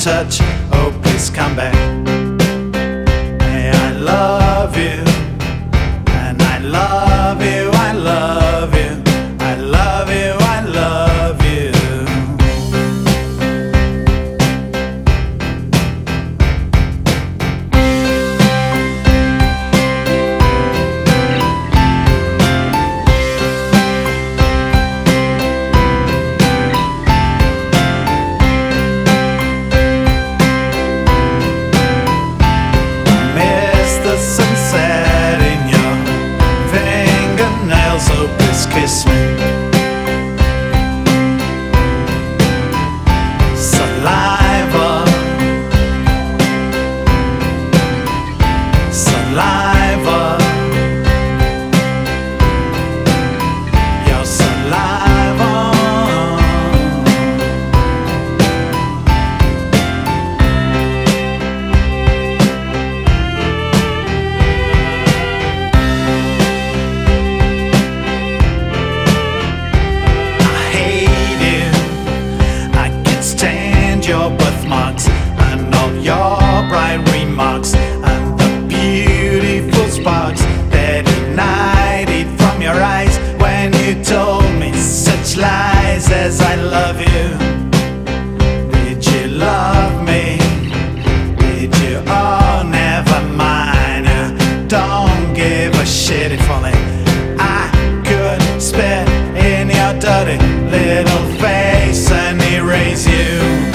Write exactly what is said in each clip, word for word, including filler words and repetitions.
touch. Oh, please come back. Hey, I love you, and I love you, I love you, I love you, I love you. Sunset in your fingernails, oh please kiss me. Saliva, saliva, your saliva. Your birthmarks and all your bright remarks and the beautiful sparks that ignited from your eyes when you told me such lies as I love you. Did you love me? Did you? Oh, never mind. Don't give a shit if only I could spit in your dirty little face and erase you.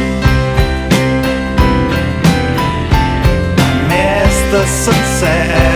The sunset